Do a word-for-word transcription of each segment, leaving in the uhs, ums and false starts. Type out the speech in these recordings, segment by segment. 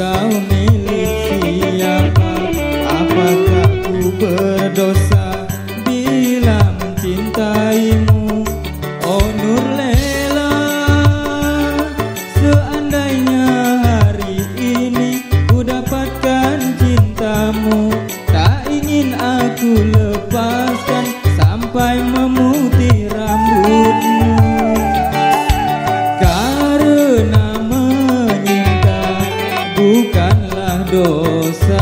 kau milik siapa? Apakah ku berdosa bila mencintaimu? Oh Nurlela, seandainya hari ini ku dapatkan cintamu, tak ingin aku lepaskan sampai memutih rambutmu. Karena menyinta bukanlah dosa.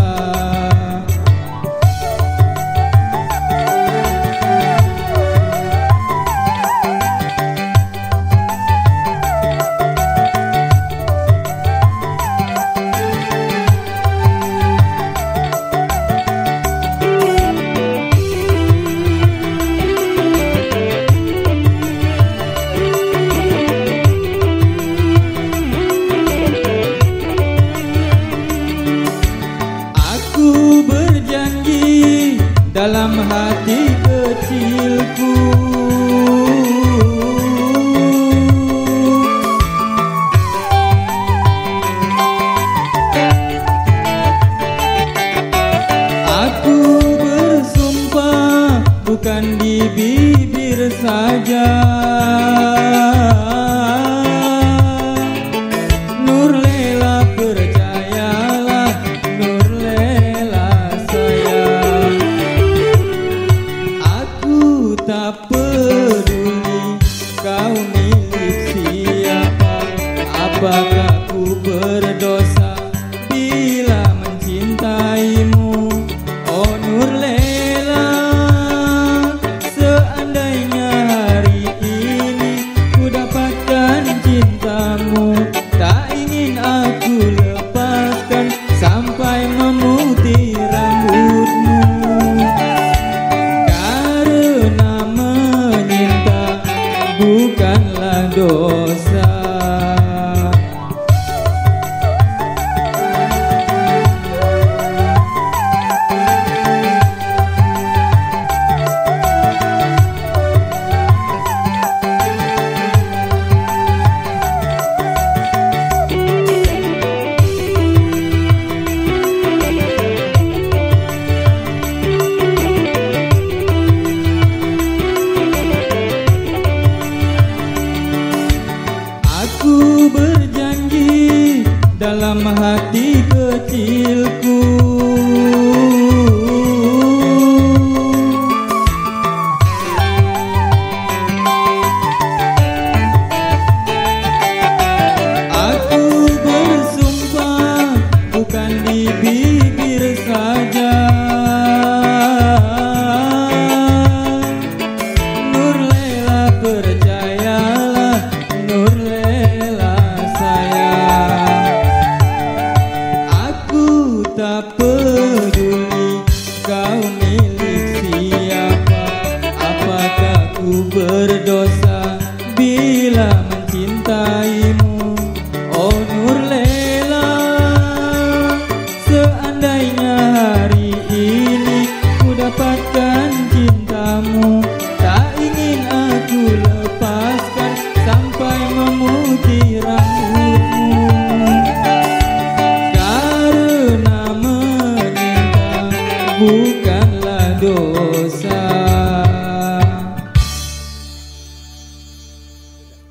Aku berjanji dalam hati kecilku, aku bersumpah bukan di bibir saja. Nurlela percayalah, Nurlela sayang, aku tak peduli kau milik siapa. Apakah ku berdosa bila mencintaimu? Oh Nurlela, seandainya hari ini ku dapatkan cintamu, tak ingin aku lepaskan sampai memutih rambutmu. Karena menyinta bukanlah dosa. Aku berjanji dalam hati kecilku, aku bersumpah bukan di bibir saja. Nurlela percayalah, Nurlela sayang, aku tak peduli kau milik siapa. Apakah ku berdosa bila mencintaimu? Oh Nurlela, seandainya hari ini ku dapatkan cintamu, tak ingin aku lepaskan sampai memutih rambutmu. Karena menyinta bukanlah dosa.